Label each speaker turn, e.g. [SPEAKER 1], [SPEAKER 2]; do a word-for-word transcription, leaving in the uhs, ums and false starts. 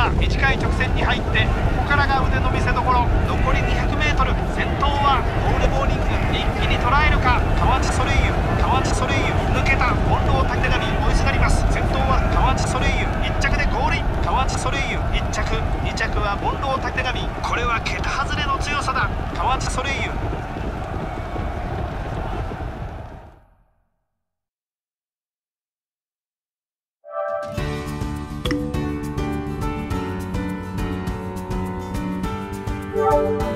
[SPEAKER 1] さあ短い直線に入ってここからが腕の見せ所。残り にひゃくメートル、 先頭はゴールボーニング。一気に捉えるか。河内ソレイユ、河内ソレイユ抜けた。近藤武田に追いすがります。先頭は河内ソレイユ、いっ着でゴールイン。河内ソレイユいっ着、に着は近藤武田。これは桁外れの強さだ。河内ソレイユ。
[SPEAKER 2] Bye.